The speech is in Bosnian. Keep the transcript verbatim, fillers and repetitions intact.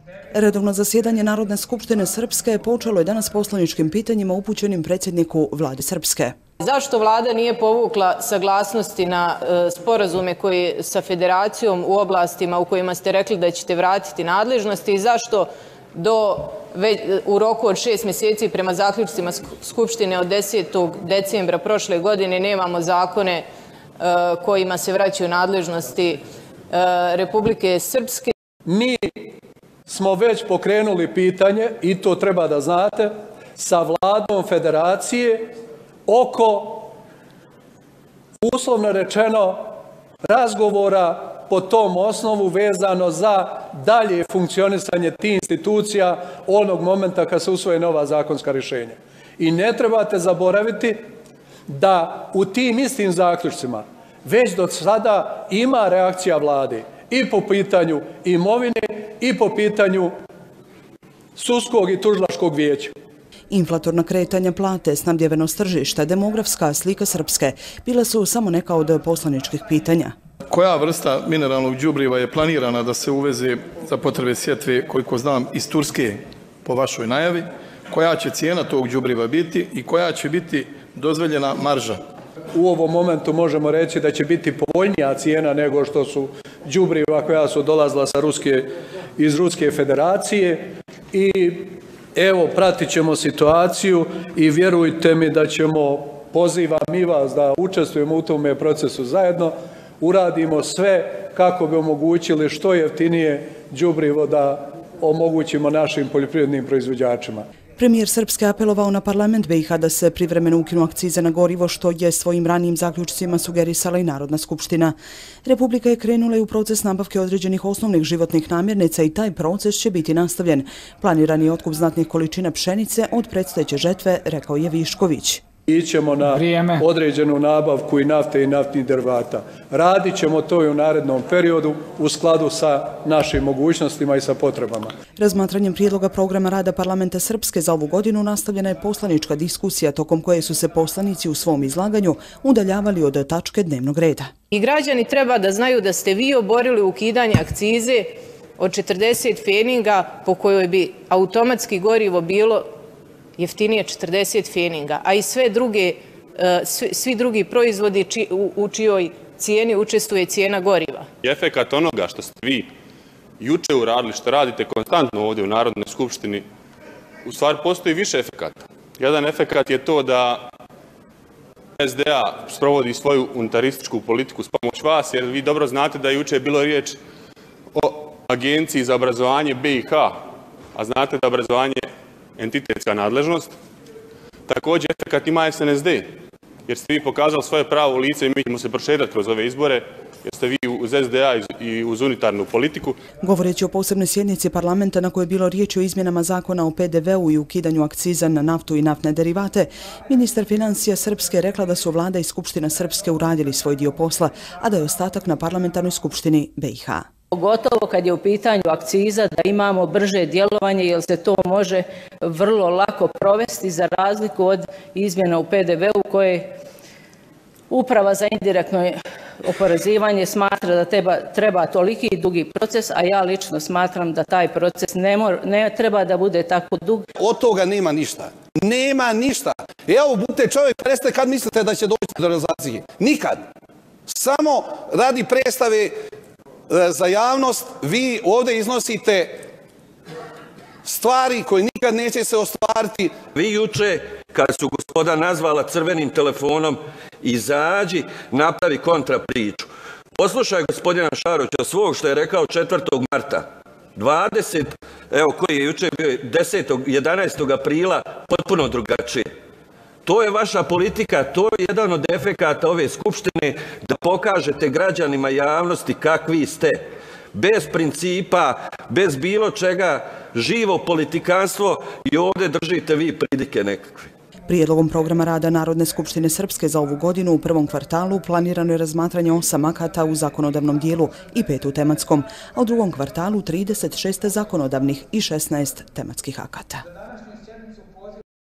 Redovno zasjedanje Narodne skupštine Srpske počelo je danas poslaničkim pitanjima upućenim predsjedniku Vlade Srpske. Zašto vlada nije povukla saglasnosti na e, sporazume koji sa federacijom u oblastima u kojima ste rekli da ćete vratiti nadležnosti i zašto do, već, u roku od šest mjeseci prema zaključcima Skupštine od desetog decembra prošle godine nemamo zakone e, kojima se vraćaju nadležnosti e, Republike Srpske? Mi smo već pokrenuli pitanje, i to treba da znate, sa vladom federacije oko, uslovno rečeno, razgovora po tom osnovu vezano za dalje funkcionisanje tih institucija onog momenta kad se usvoje nova zakonska rješenja. I ne trebate zaboraviti da u tim istim zaključcima već do sada ima reakcija vlade i po pitanju imovine i po pitanju sudskog i tužilačkog vijeća. Inflatorna kretanja plate, snabdjevenost tržišta, demografska slika Srpske bile su samo neka od poslaničkih pitanja. Koja vrsta mineralnog đubriva je planirana da se uveze za potrebe sjetve, koliko znam, iz Turske po vašoj najavi? Koja će cijena tog đubriva biti i koja će biti dozvoljena marža? U ovom momentu možemo reći da će biti povoljnija cijena nego što su đubriva koja su dolazila sa Ruske, iz Ruske federacije i evo, pratit ćemo situaciju i vjerujte mi da ćemo, pozivam i vas da učestvujemo u tome procesu zajedno, uradimo sve kako bi omogućili što jeftinije đubrivo da omogućimo našim poljoprivrednim proizvođačima. Premijer Srpske apelovao na parlament B i H da se privremeno ukinu akcize na gorivo, što je svojim ranijim zaključcima sugerisala i Narodna skupština. Republika je krenula i u proces nabavke određenih osnovnih životnih namirnica i taj proces će biti nastavljen. Planiran je otkup znatnih količina pšenice od predstojeće žetve, rekao je Višković. Ićemo na Vrijeme. određenu nabavku i nafte i naftnih derivata. Radit ćemo to i u narednom periodu u skladu sa našim mogućnostima i sa potrebama. Razmatranjem prijedloga programa rada Parlamenta Srpske za ovu godinu nastavljena je poslanička diskusija tokom koje su se poslanici u svom izlaganju udaljavali od tačke dnevnog reda. I građani treba da znaju da ste vi oborili ukidanje akcize od četrdeset feninga po kojoj bi automatski gorivo bilo jeftinije četrdeset feninga, a i sve druge, svi drugi proizvodi u čijoj cijeni učestvuje cijena goriva. Efekat onoga što ste vi juče uradili, što radite konstantno ovdje u Narodnoj skupštini, u stvari postoji više efekata. Jedan efekat je to da S D A sprovodi svoju unitarističku politiku s pomoć vas, jer vi dobro znate da juče je bilo riječ o Agenciji za obrazovanje B i H, a znate da obrazovanje entitetska nadležnost. Također efekat ima S N S D, jer ste vi pokazali svoje pravo lice i mi ćemo se prošetati kroz ove izbore, jer ste vi uz S D A i uz unitarnu politiku. Govoreći o posebnoj sjednici parlamenta na kojoj je bilo riječ o izmjenama zakona o P D V-u i ukidanju akciza na naftu i naftne derivate, ministar financija Srpske rekla da su vlada i Skupština Srpske uradili svoj dio posla, a da je ostatak na parlamentarnoj skupštini B i H. Pogotovo kad je u pitanju akciza da imamo brže djelovanje jer se to može vrlo lako provesti za razliku od izmjena u P D V-u koje Uprava za indirektno oporezivanje smatra da treba, treba toliki i dugi proces, a ja lično smatram da taj proces ne, mora, ne treba da bude tako dug. Od toga nema ništa. Nema ništa. Evo, budite čovjek, preste kad mislite da će doći do realizacije. Nikad. Samo radi predstave za javnost vi ovdje iznosite stvari koje nikad neće se ostvariti. Vi juče, kad su gospoda nazvala crvenim telefonom, izađi, napravi kontra priču. Poslušaj gospodina Šarovića svog što je rekao četvrtog marta. dvadeset, evo koji je juče bio, desetog, jedanaestog aprila, potpuno drugačije. To je vaša politika, to je jedan od efekata ove skupštine da pokažete građanima javnosti kakvi ste. Bez principa, bez bilo čega, živo politikanstvo i ovdje držite vi pridike nekakve. Prijedlogom programa rada Narodne skupštine Srpske za ovu godinu u prvom kvartalu planirano je razmatranje osam akata u zakonodavnom dijelu i pet u tematskom, a u drugom kvartalu trideset šest zakonodavnih i šesnaest tematskih akata.